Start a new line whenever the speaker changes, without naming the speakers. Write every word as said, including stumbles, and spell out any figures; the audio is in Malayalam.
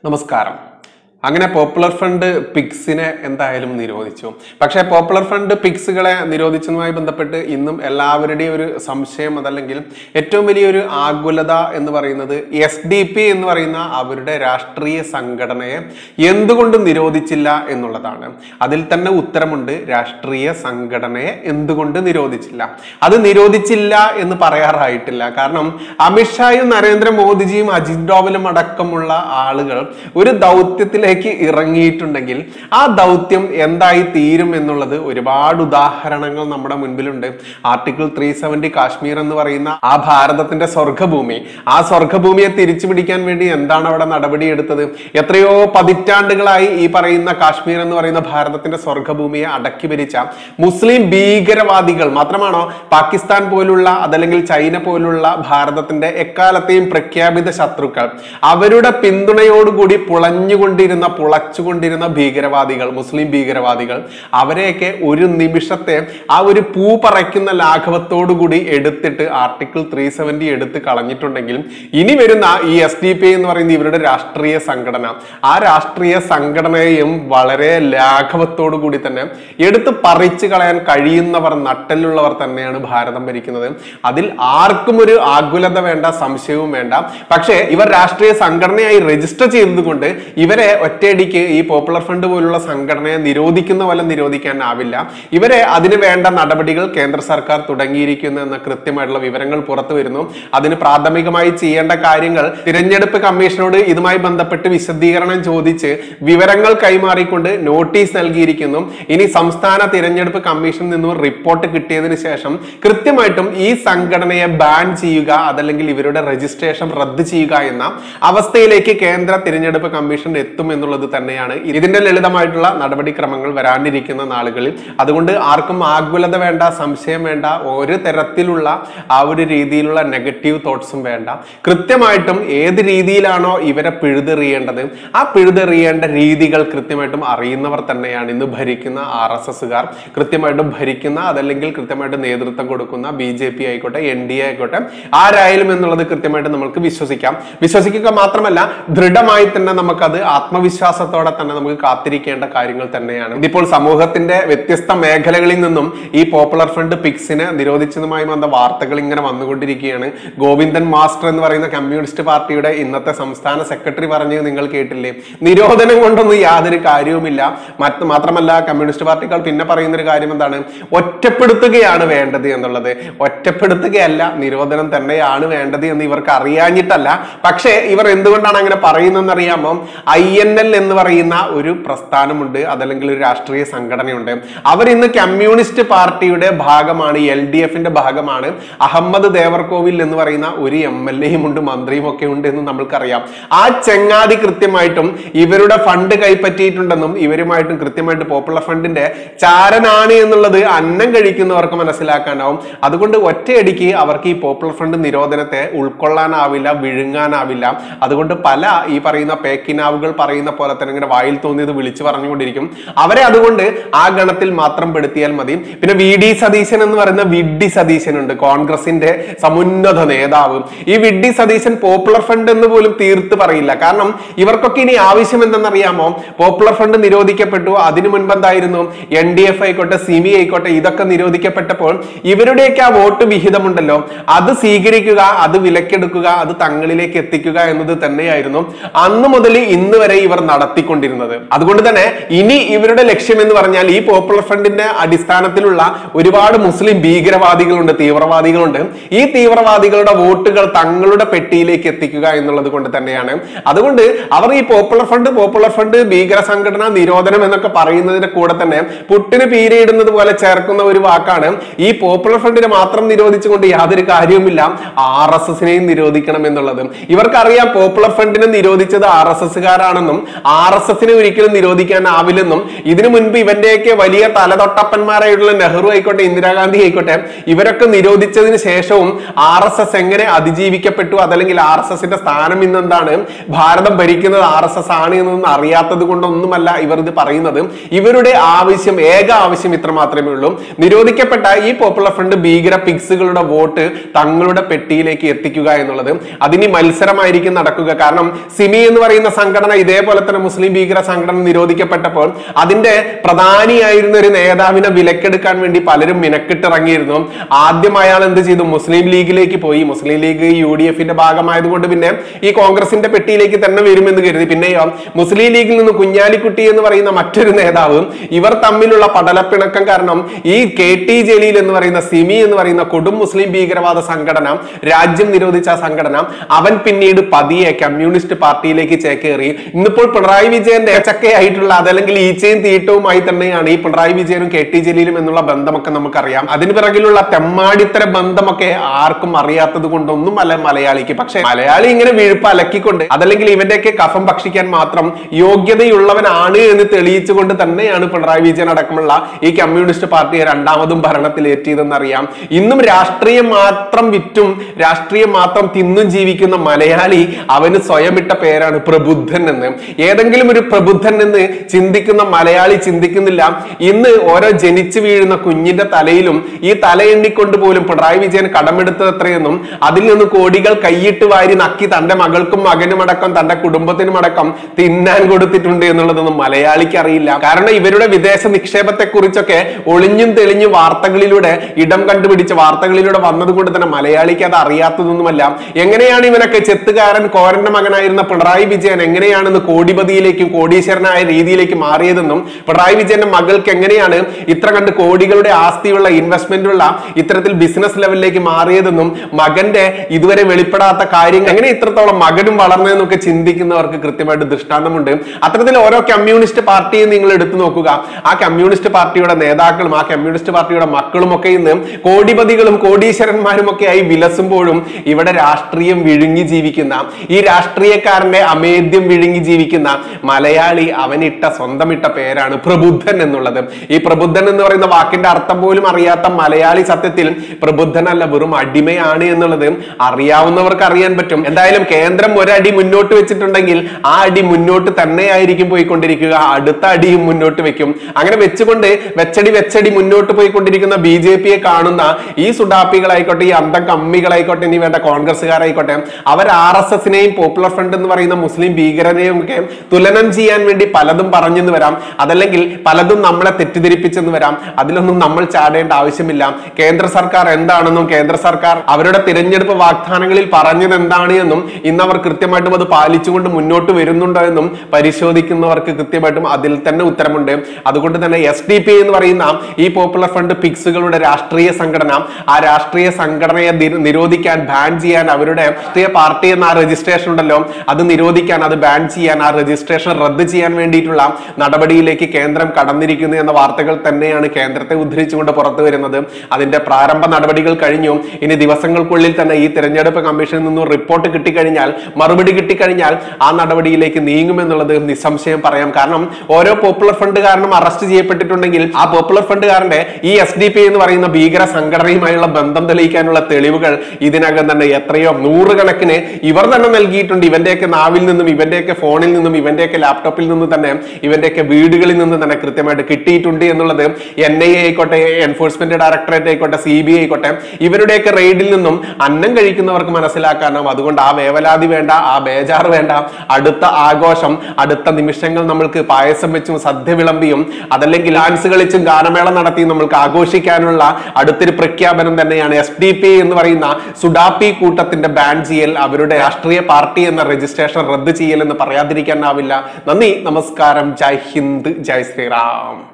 നമസ്കാരം. അങ്ങനെ പോപ്പുലർ ഫ്രണ്ട് പിക്സിനെ എന്തായാലും നിരോധിച്ചു. പക്ഷേ പോപ്പുലർ ഫ്രണ്ട് പിക്സുകളെ നിരോധിച്ചതുമായി ബന്ധപ്പെട്ട് ഇന്നും എല്ലാവരുടെയും ഒരു സംശയം, അതല്ലെങ്കിൽ ഏറ്റവും വലിയൊരു ആകുലത എന്ന് പറയുന്നത് എസ് ഡി പി എന്ന് പറയുന്ന അവരുടെ രാഷ്ട്രീയ സംഘടനയെ എന്തുകൊണ്ട് നിരോധിച്ചില്ല എന്നുള്ളതാണ്. അതിൽ തന്നെ ഉത്തരമുണ്ട്. രാഷ്ട്രീയ സംഘടനയെ എന്തുകൊണ്ട് നിരോധിച്ചില്ല? അത് നിരോധിച്ചില്ല എന്ന് പറയാറായിട്ടില്ല. കാരണം അമിത്ഷായും നരേന്ദ്രമോദിജിയും അജിത് ഡോവലും അടക്കമുള്ള ആളുകൾ ഒരു ദൗത്യത്തിലേക്ക് ഇറങ്ങിയിട്ടുണ്ടെങ്കിൽ ആ ദൗത്യം എന്തായി തീരും എന്നുള്ളത് ഒരുപാട് ഉദാഹരണങ്ങൾ നമ്മുടെ മുൻപിലുണ്ട്. ആർട്ടിക്കിൾ ത്രീ സെവന്റി കാശ്മീർ എന്ന് പറയുന്ന ആ ഭാരതത്തിന്റെ സ്വർഗഭൂമി, ആ സ്വർഗഭൂമിയെ തിരിച്ചു പിടിക്കാൻ വേണ്ടി എന്താണ് അവിടെ നടപടിയെടുത്തത്? എത്രയോ പതിറ്റാണ്ടുകളായി ഈ പറയുന്ന കാശ്മീർ എന്ന് പറയുന്ന ഭാരതത്തിന്റെ സ്വർഗഭൂമിയെ അടക്കി ഭരിച്ച മുസ്ലിം ഭീകരവാദികൾ മാത്രമാണോ പാകിസ്ഥാൻ പോലുള്ള അതല്ലെങ്കിൽ ചൈന പോലുള്ള ഭാരതത്തിന്റെ എക്കാലത്തെയും പ്രഖ്യാപിത ശത്രുക്കൾ, അവരുടെ പിന്തുണയോടുകൂടി പുളഞ്ഞുകൊണ്ടിരുന്ന പുളച്ചുകൊണ്ടിരുന്ന ഭീകരവാദികൾ, മുസ്ലിം ഭീകരവാദികൾ, അവരെയൊക്കെ ഒരു നിമിഷത്തെ ആ ഒരു പൂ പറയ്ക്കുന്ന ലാഘവത്തോടുകൂടി എടുത്തിട്ട് ആർട്ടിക്കിൾ ത്രീ സെവന്റി എടുത്ത് കളഞ്ഞിട്ടുണ്ടെങ്കിൽ ഇനി വരുന്ന ഈ എസ് ഡി പി എന്ന് പറയുന്ന ഇവരുടെ രാഷ്ട്രീയ സംഘടന, ആ രാഷ്ട്രീയ സംഘടനയെയും വളരെ ലാഘവത്തോടു കൂടി തന്നെ എടുത്ത് പറിച്ചു കളയാൻ കഴിയുന്നവർ, നട്ടലുള്ളവർ തന്നെയാണ് ഭാരതം ഭരിക്കുന്നത്. അതിൽ ആർക്കും ഒരു ആകുലത വേണ്ട, സംശയവും വേണ്ട. പക്ഷേ ഇവർ രാഷ്ട്രീയ സംഘടനയായി രജിസ്റ്റർ ചെയ്തതുകൊണ്ട് ഇവരെ ഒറ്റയടിക്ക് ഈ പോപ്പുലർ ഫ്രണ്ട് പോലുള്ള സംഘടനയെ നിരോധിക്കുന്ന പോലെ നിരോധിക്കാനാവില്ല. ഇവരെ അതിന് വേണ്ട നടപടികൾ കേന്ദ്ര സർക്കാർ തുടങ്ങിയിരിക്കുന്നു എന്ന കൃത്യമായിട്ടുള്ള വിവരങ്ങൾ പുറത്തു വരുന്നു. അതിന് പ്രാഥമികമായി ചെയ്യേണ്ട കാര്യങ്ങൾ തിരഞ്ഞെടുപ്പ് കമ്മീഷനോട് ഇതുമായി ബന്ധപ്പെട്ട് വിശദീകരണം ചോദിച്ച് വിവരങ്ങൾ കൈമാറിക്കൊണ്ട് നോട്ടീസ് നൽകിയിരിക്കുന്നു. ഇനി സംസ്ഥാന തിരഞ്ഞെടുപ്പ് കമ്മീഷനിൽ നിന്നും റിപ്പോർട്ട് കിട്ടിയതിനു ശേഷം കൃത്യമായിട്ടും ഈ സംഘടനയെ ബാൻ ചെയ്യുക, അതല്ലെങ്കിൽ ഇവരുടെ രജിസ്ട്രേഷൻ റദ്ദ് ചെയ്യുക എന്ന അവസ്ഥയിലേക്ക് കേന്ദ്ര തിരഞ്ഞെടുപ്പ് കമ്മീഷൻ എത്തും എന്നുള്ളത് തന്നെയാണ് ഇതിന്റെ ലളിതമായിട്ടുള്ള നടപടിക്രമങ്ങൾ വരാനിരിക്കുന്ന നാളുകളിൽ. അതുകൊണ്ട് ആർക്കും ആകുലത വേണ്ട, സംശയം വേണ്ട, ഒരു തരത്തിലുള്ള ആ ഒരു രീതിയിലുള്ള നെഗറ്റീവ് തോട്ട്സും വേണ്ട. കൃത്യമായിട്ടും ഏത് രീതിയിലാണോ ഇവരെ പിഴുതെറിയേണ്ടത് ആ പിഴുതെറിയേണ്ട രീതികൾ കൃത്യമായിട്ടും അറിയുന്നവർ തന്നെയാണ് ഇന്ന് ഭരിക്കുന്ന ആർ എസ് എസുകാർ, കൃത്യമായിട്ടും ഭരിക്കുന്ന അതല്ലെങ്കിൽ കൃത്യമായിട്ട് നേതൃത്വം കൊടുക്കുന്ന ബി ജെ പി ആയിക്കോട്ടെ, എൻ ഡി എ ആയിക്കോട്ടെ, ആരായാലും എന്നുള്ളത് കൃത്യമായിട്ട് നമുക്ക് വിശ്വസിക്കാം. വിശ്വസിക്കുക മാത്രമല്ല, ദൃഢമായി തന്നെ നമുക്കത് ആത്മവിശ്വാസത്തോടെ തന്നെ നമുക്ക് കാത്തിരിക്കേണ്ട കാര്യങ്ങൾ തന്നെയാണ്. ഇതിപ്പോൾ സമൂഹത്തിന്റെ വ്യത്യസ്ത മേഖലകളിൽ നിന്നും ഈ പോപ്പുലർ ഫ്രണ്ട് പിക്സിനെ നിരോധിച്ചതുമായി വന്ന വാർത്തകൾ ഇങ്ങനെ വന്നുകൊണ്ടിരിക്കുകയാണ്. ഗോവിന്ദൻ മാസ്റ്റർ എന്ന് പറയുന്ന കമ്മ്യൂണിസ്റ്റ് പാർട്ടിയുടെ ഇന്നത്തെ സംസ്ഥാന സെക്രട്ടറി പറഞ്ഞത് നിങ്ങൾ കേട്ടില്ലേ? നിരോധനം കൊണ്ടൊന്നും യാതൊരു കാര്യവുമില്ല. മറ്റ് മാത്രമല്ല കമ്മ്യൂണിസ്റ്റ് പാർട്ടികൾ പിന്നെ പറയുന്ന ഒരു കാര്യം എന്താണ്? ഒറ്റപ്പെടുത്തുകയാണ് വേണ്ടത് എന്നുള്ളത്. ഒറ്റപ്പെടുത്തുകയല്ല, നിരോധനം തന്നെയാണ് വേണ്ടത് എന്ന് ഇവർക്ക് അറിയാഞ്ഞിട്ടല്ല. പക്ഷേ ഇവർ എന്തുകൊണ്ടാണ് അങ്ങനെ പറയുന്നതെന്ന് അറിയാമോ? ഐ എൻ എൽ എന്ന് പറയുന്ന ഒരു പ്രസ്ഥാനമുണ്ട്, അതല്ലെങ്കിൽ ഒരു രാഷ്ട്രീയ സംഘടനയുണ്ട്. അവർ ഇന്ന് കമ്മ്യൂണിസ്റ്റ് പാർട്ടിയുടെ ഭാഗമാണ്, എൽ ഡി എഫിന്റെ ഭാഗമാണ്. അഹമ്മദ് ദേവർകോവിൽ എന്ന് പറയുന്ന ഒരു എം എൽ എയും ഉണ്ട്, മന്ത്രിയും ഒക്കെ ഉണ്ട് എന്ന് നമ്മൾക്കറിയാം. ആ ചെങ്ങാതി കൃത്യമായിട്ടും ഇവരുടെ ഫണ്ട് കൈപ്പറ്റിയിട്ടുണ്ടെന്നും ഇവരുമായിട്ടും കൃത്യമായിട്ട് പോപ്പുലർ ഫ്രണ്ടിന്റെ ചാരനാണ് എന്നുള്ളത് അന്നം കഴിക്കുന്നവർക്ക് മനസ്സിലാക്കാനാവും. അതുകൊണ്ട് ഒറ്റയടിക്ക് അവർക്ക് ഈ പോപ്പുലർ ഫ്രണ്ട് നിരോധനത്തെ ഉൾക്കൊള്ളാനാവില്ല, വിഴുങ്ങാനാവില്ല. അതുകൊണ്ട് പല ഈ പറയുന്ന പേക്കിനാവുകൾ പറയുന്ന പോലെ തന്നെ ഇങ്ങനെ വായിൽ തോന്നിയത് വിളിച്ചു പറഞ്ഞുകൊണ്ടിരിക്കും. അവരെ അതുകൊണ്ട് ആ ഗണത്തിൽ മാത്രം പെടുത്തിയാൽ മതി. പിന്നെ വി ഡി സതീശൻ എന്ന് പറയുന്ന വിഡ്ഢി സതീശൻ ഉണ്ട്, കോൺഗ്രസിന്റെ സമുന്നത നേതാവ്. ഈ വിഡ്ഢി സതീശൻ പോപ്പുലർ ഫ്രണ്ട് എന്ന് പോലും തീർത്ത് പറയില്ല. കാരണം ഇവർക്കൊക്കെ ഇനി ആവശ്യം എന്തെന്നറിയാമോ? പോപ്പുലർ ഫ്രണ്ട് നിരോധിക്കപ്പെട്ടു, അതിനു മുൻപ് എന്തായിരുന്നു എൻ ഡി എഫ് ആയിക്കോട്ടെ, സിമി ആയിക്കോട്ടെ, ഇതൊക്കെ നിരോധിക്കപ്പെട്ടപ്പോൾ ഇവരുടെയൊക്കെ ആ വോട്ട് വിഹിതമുണ്ടല്ലോ, അത് സ്വീകരിക്കുക, അത് വിലക്കെടുക്കുക, അത് തങ്ങളിലേക്ക് എത്തിക്കുക എന്നത് തന്നെയായിരുന്നു അന്ന് മുതൽ ഇന്ന് വരെ ഇവർ നടത്തിക്കൊണ്ടിരുന്നത്. അതുകൊണ്ട് തന്നെ ഇനി ഇവരുടെ ലക്ഷ്യം എന്ന് പറഞ്ഞാൽ ഈ പോപ്പുലർ ഫ്രണ്ടിന്റെ അടിസ്ഥാനത്തിലുള്ള ഒരുപാട് മുസ്ലിം ഭീകരവാദികളുണ്ട്, തീവ്രവാദികളുണ്ട്. ഈ തീവ്രവാദികളുടെ വോട്ടുകൾ തങ്ങളുടെ പെട്ടിയിലേക്ക് എത്തിക്കുക എന്നുള്ളത് കൊണ്ട് തന്നെയാണ്. അതുകൊണ്ട് അവർ ഈ പോപ്പുലർ ഫ്രണ്ട് പോപ്പുലർ ഫ്രണ്ട് ഭീകര സംഘടന നിരോധനം എന്നൊക്കെ പറയുന്നതിന്റെ കൂടെ തന്നെ പുട്ടിന് പീരിയിടുന്നത് പോലെ ചേർക്കുന്ന ഒരു വാക്കാണ് ഈ പോപ്പുലർ ഫ്രണ്ടിനെ മാത്രം നിരോധിച്ചുകൊണ്ട് യാതൊരു കാര്യവുമില്ല, ആർ എസ് എസിനെയും നിരോധിക്കണം എന്നുള്ളത്. ഇവർക്കറിയാം പോപ്പുലർ ഫ്രണ്ടിനെ നിരോധിച്ചത് ആർ എസ് എസുകാരാണെന്നും ആർ എസ് എസിനെ ഒരിക്കലും നിരോധിക്കാനാവില്ലെന്നും ഇതിനു മുൻപ് ഇവന്റെയൊക്കെ വലിയ തലതൊട്ടപ്പന്മാരായിട്ടുള്ള നെഹ്റു ആയിക്കോട്ടെ, ഇന്ദിരാഗാന്ധി ആയിക്കോട്ടെ, ഇവരൊക്കെ നിരോധിച്ചതിന് ശേഷവും ആർ എസ് എസ് എങ്ങനെ അതിജീവിക്കപ്പെട്ടു, അതല്ലെങ്കിൽ ആർ എസ് എസിന്റെ സ്ഥാനം ഇന്നെന്താണ്, ഭാരതം ഭരിക്കുന്നത് ആർ എസ് എസ് ആണ് എന്നൊന്നും അറിയാത്തത് കൊണ്ടൊന്നുമല്ല ഇവർ ഇത് പറയുന്നത്. ഇവരുടെ ആവശ്യം, ഏക ആവശ്യം ഇത്ര മാത്രമേ ഉള്ളൂ, നിരോധിക്കപ്പെട്ട ഈ പോപ്പുലർ ഫ്രണ്ട് ഭീകര പിക്സുകളുടെ വോട്ട് തങ്ങളുടെ പെട്ടിയിലേക്ക് എത്തിക്കുക എന്നുള്ളത്. അതിന് മത്സരമായിരിക്കും നടക്കുക. കാരണം സിമി എന്ന് പറയുന്ന സംഘടന ഇതേപോലെ തന്നെ മുസ്ലിം ഭീകര സംഘടന നിരോധിക്കപ്പെട്ടപ്പോൾ അതിന്റെ പ്രധാനിയായിരുന്ന ഒരു നേതാവിനെ വിലക്കെടുക്കാൻ വേണ്ടി പലരും മിനക്കിട്ടിറങ്ങിയിരുന്നു. ആദ്യം അയാൾ എന്ത് ചെയ്തു, മുസ്ലിം ലീഗിലേക്ക് പോയി. മുസ്ലിം ലീഗ് യു ഡി എഫിന്റെ ഭാഗമായതുകൊണ്ട് പിന്നെ ഈ കോൺഗ്രസിന്റെ പെട്ടിയിലേക്ക് തന്നെ വരുമെന്ന് കരുതി. പിന്നെയോ മുസ്ലിം ലീഗിൽ നിന്ന് കുഞ്ഞാലിക്കുട്ടി എന്ന് പറയുന്ന മറ്റൊരു നേതാവ്, ഇവർ തമ്മിലുള്ള പടലപ്പിണക്കം കാരണം ഈ കെ ടി ജലീൽ എന്ന് പറയുന്ന സിമി എന്ന് പറയുന്ന കൊടും മുസ്ലിം ഭീകരവാദ സംഘടന, രാജ്യം നിരോധിച്ച സംഘടന, അവൻ പിന്നീട് പതിയെ കമ്മ്യൂണിസ്റ്റ് പാർട്ടിയിലേക്ക് ചേക്കേറി. ഇന്നിപ്പോൾ പിണറായി വിജയന്റെ ചക്കയായിട്ടുള്ള, അതല്ലെങ്കിൽ ഈച്ചയും തീട്ടവുമായി തന്നെയാണ് ഈ പിണറായി വിജയനും കെ ടി ജലീലും എന്നുള്ള ബന്ധമൊക്കെ നമുക്കറിയാം. അതിന് പിറകിലുള്ള തെമ്മാടിത്തര ബന്ധമൊക്കെ ആർക്കും അറിയാത്തത് കൊണ്ടൊന്നും അല്ല മലയാളിക്ക്. പക്ഷെ മലയാളി ഇങ്ങനെ വീഴ്പ അലക്കിക്കൊണ്ട്, അതല്ലെങ്കിൽ ഇവന്റെയൊക്കെ കഫം ഭക്ഷിക്കാൻ മാത്രം യോഗ്യതയുള്ളവനാണ് എന്ന് തെളിയിച്ചുകൊണ്ട് തന്നെയാണ് പിണറായി വിജയൻ അടക്കമുള്ള ഈ കമ്മ്യൂണിസ്റ്റ് പാർട്ടിയെ രണ്ടാമതും ഭരണത്തിൽ എത്തിയതെന്നറിയാം. ഇന്നും രാഷ്ട്രീയം മാത്രം വിറ്റും രാഷ്ട്രീയം മാത്രം തിന്നും ജീവിക്കുന്ന മലയാളി, അവന് സ്വയം ഇട്ട പേരാണ് പ്രബുദ്ധൻ എന്ന്. ഏതെങ്കിലും ഒരു പ്രബുദ്ധൻ എന്ന് ചിന്തിക്കുന്ന മലയാളി ചിന്തിക്കുന്നില്ല, ഇന്ന് ഓരോ ജനിച്ചു വീഴുന്ന കുഞ്ഞിന്റെ തലയിലും ഈ തല എണ്ണിക്കൊണ്ട് പോലും പിണറായി വിജയൻ കടമെടുത്തത് എത്രയെന്നും അതിൽ നിന്ന് കോടികൾ കൈയിട്ട് വാരി നക്കി തന്റെ മകൾക്കും മകനും അടക്കം തന്റെ കുടുംബത്തിനും അടക്കം തിന്നാൻ കൊടുത്തിട്ടുണ്ട് എന്നുള്ളതൊന്നും മലയാളിക്ക് അറിയില്ല. കാരണം ഇവരുടെ വിദേശ നിക്ഷേപത്തെ കുറിച്ചൊക്കെ ഒളിഞ്ഞും തെളിഞ്ഞും വാർത്തകളിലൂടെ ഇടം കണ്ടുപിടിച്ച് വാർത്തകളിലൂടെ വന്നതുകൊണ്ട് തന്നെ മലയാളിക്ക് അത് അറിയാത്തതൊന്നുമല്ല. എങ്ങനെയാണ് ഇവനൊക്കെ ചെത്തുകാരൻ കോരന്റെ മകനായിരുന്ന പിണറായി വിജയൻ എങ്ങനെയാണെന്ന് കോടിപതിയിലേക്കും കോടീശ്വരനായ രീതിയിലേക്ക് മാറിയതെന്നും, പിണറായി വിജയന്റെ മകൾക്ക് എങ്ങനെയാണ് ഇത്ര കണ്ട് കോടികളുടെ ആസ്തിയുള്ള ഇൻവെസ്റ്റ്മെന്റുള്ള ഇത്തരത്തിൽ ബിസിനസ് ലെവലിലേക്ക് മാറിയതെന്നും, മകന്റെ ഇതുവരെ വെളിപ്പെടാത്ത കാര്യങ്ങൾ എങ്ങനെ ഇത്രത്തോളം മകനും വളർന്നതെന്നൊക്കെ ചിന്തിക്കുന്നവർക്ക് കൃത്യമായിട്ട് ദൃഷ്ടാന്തമുണ്ട്. അത്തരത്തിൽ ഓരോ കമ്മ്യൂണിസ്റ്റ് പാർട്ടിയും നിങ്ങൾ എടുത്തു നോക്കുക. ആ കമ്മ്യൂണിസ്റ്റ് പാർട്ടിയുടെ നേതാക്കളും ആ കമ്മ്യൂണിസ്റ്റ് പാർട്ടിയുടെ മക്കളും ഒക്കെ ഇന്ന് കോടിപതികളും കോടീശ്വരന്മാരും ഒക്കെ ആയി വിലസുമ്പോഴും ഇവിടെ രാഷ്ട്രീയം വിഴുങ്ങി ജീവിക്കുന്ന, ഈ രാഷ്ട്രീയക്കാരന്റെ അമേദ്യം വിഴുങ്ങി ജീവിക്കുന്ന മലയാളി അവനിട്ട സ്വന്തം ഇട്ട പേരാണ് പ്രബുദ്ധൻ എന്നുള്ളത്. ഈ പ്രബുദ്ധൻ എന്ന് പറയുന്ന വാക്കിന്റെ അർത്ഥം പോലും അറിയാത്ത മലയാളി സത്യത്തിൽ പ്രബുദ്ധനല്ല, വെറും അടിമയാണ് എന്നുള്ളത് അറിയാവുന്നവർക്ക് അറിയാൻ പറ്റും. എന്തായാലും കേന്ദ്രം ഒരടി മുന്നോട്ട് വെച്ചിട്ടുണ്ടെങ്കിൽ ആ അടി മുന്നോട്ട് തന്നെയായിരിക്കും പോയിക്കൊണ്ടിരിക്കുക, അടുത്ത അടിയും മുന്നോട്ട് വെക്കും. അങ്ങനെ വെച്ചുകൊണ്ട് വെച്ചടി വെച്ചടി മുന്നോട്ട് പോയിക്കൊണ്ടിരിക്കുന്ന ബി ജെ പിയെ കാണുന്ന ഈ സുഡാപ്പികളായിക്കോട്ടെ, ഈ അന്തം കമ്മികളായിക്കോട്ടെ, ഇനി വേണ്ട കോൺഗ്രസ്സുകാരായിക്കോട്ടെ, അവർ ആർ എസ് എസിനെയും പോപ്പുലർ ഫ്രണ്ട് എന്ന് പറയുന്ന മുസ്ലിം ഭീകരനെയും ഒക്കെ തുലനം ചെയ്യാൻ വേണ്ടി പലതും പറഞ്ഞെന്ന് വരാം, അതല്ലെങ്കിൽ പലതും നമ്മളെ തെറ്റിദ്ധരിപ്പിച്ചെന്ന് വരാം. അതിലൊന്നും നമ്മൾ ചാടേണ്ട ആവശ്യമില്ല. കേന്ദ്ര സർക്കാർ എന്താണെന്നും കേന്ദ്ര സർക്കാർ അവരുടെ തിരഞ്ഞെടുപ്പ് വാഗ്ദാനങ്ങളിൽ പറഞ്ഞത് എന്താണ് എന്നും ഇന്ന് അവർ കൃത്യമായിട്ടും അത് പാലിച്ചുകൊണ്ട് മുന്നോട്ട് വരുന്നുണ്ടോ എന്നും പരിശോധിക്കുന്നവർക്ക് കൃത്യമായിട്ടും അതിൽ തന്നെ ഉത്തരമുണ്ട്. അതുകൊണ്ട് തന്നെ എസ് ഡി പി എന്ന് പറയുന്ന ഈ പോപ്പുലർ ഫ്രണ്ട് പിക്സുകളുടെ രാഷ്ട്രീയ സംഘടന, ആ രാഷ്ട്രീയ സംഘടനയെ നിരോധിക്കാൻ, ബാൻ ചെയ്യാൻ, അവരുടെ രാഷ്ട്രീയ പാർട്ടി എന്ന ആ രജിസ്ട്രേഷൻ ഉണ്ടല്ലോ അത് നിരോധിക്കാൻ, അത് ബാൻ ചെയ്യാൻ, ആ രജിസ്ട്രേഷൻ റദ്ദ് ചെയ്യാൻ വേണ്ടിയിട്ടുള്ള നടപടിയിലേക്ക് കേന്ദ്രം കടന്നിരിക്കുന്നു എന്ന വാർത്തകൾ തന്നെയാണ് കേന്ദ്രത്തെ ഉദ്ധരിച്ചുകൊണ്ട് പുറത്തു വരുന്നത്. അതിന്റെ പ്രാരംഭ നടപടികൾ കഴിഞ്ഞു. ഇനി ദിവസങ്ങൾക്കുള്ളിൽ തന്നെ ഈ തെരഞ്ഞെടുപ്പ് കമ്മീഷനിൽ നിന്നും റിപ്പോർട്ട് കിട്ടിക്കഴിഞ്ഞാൽ, മറുപടി കിട്ടിക്കഴിഞ്ഞാൽ ആ നടപടിയിലേക്ക് നീങ്ങുമെന്നുള്ളത് നിസ്സംശയം പറയാം. കാരണം ഓരോ പോപ്പുലർ ഫ്രണ്ടുകാരനും അറസ്റ്റ് ചെയ്യപ്പെട്ടിട്ടുണ്ടെങ്കിൽ ആ പോപ്പുലർ ഫ്രണ്ടുകാരന്റെ ഈ എസ് ഡി പി എന്ന് പറയുന്ന ഭീകര സംഘടനയുമായുള്ള ബന്ധം തെളിയിക്കാനുള്ള തെളിവുകൾ ഇതിനകം തന്നെ എത്രയോ നൂറുകണക്കിന് ഇവർ തന്നെ നൽകിയിട്ടുണ്ട്. ഇവന്റെയൊക്കെ നാവിൽ നിന്നും, ഇവന്റെയൊക്കെ ഫോണിൽ നിന്നും, ഇവന്റെയൊക്കെ ലാപ്ടോപ്പിൽ നിന്നും തന്നെ, ഇവന്റെയൊക്കെ വീടുകളിൽ നിന്ന് തന്നെ കൃത്യമായിട്ട് കിട്ടിയിട്ടുണ്ട് എന്നുള്ളത് എൻ ഐ എ ആയിക്കോട്ടെ, എൻഫോഴ്സ്മെന്റ് ഡയറക്ടറേറ്റ് ആയിക്കോട്ടെ, സി ബി ഐ ആയിക്കോട്ടെ, ഇവരുടെയൊക്കെ റെയ്ഡിൽ നിന്നും അന്നം കഴിക്കുന്നവർക്ക് മനസ്സിലാക്കാനാവും. അതുകൊണ്ട് ആ വേവലാതി വേണ്ട, ആ ബേജാറ് വേണ്ട. അടുത്ത ആഘോഷം, അടുത്ത നിമിഷങ്ങൾ നമ്മൾക്ക് പായസം വെച്ചും സദ്യ വിളമ്പിയും അതല്ലെങ്കിൽ ഡാൻസ് കളിച്ചും ഗാനമേള നടത്തിയും നമ്മൾക്ക് ആഘോഷിക്കാനുള്ള അടുത്തൊരു പ്രഖ്യാപനം തന്നെയാണ് എസ് ഡി പി എന്ന് പറയുന്ന സുഡാപ്പി കൂട്ടത്തിന്റെ ബാൻ ചെയ്യൽ, അവരുടെ രാഷ്ട്രീയ പാർട്ടി എന്ന രജിസ്ട്രേഷൻ റദ്ദ് ചെയ്യൽ എന്ന് പറയാതിരിക്കാനാവില്ല. നന്ദി, നമസ്കാരം, ജയ് ഹിന്ദ്, ജയ് ശ്രീറാം.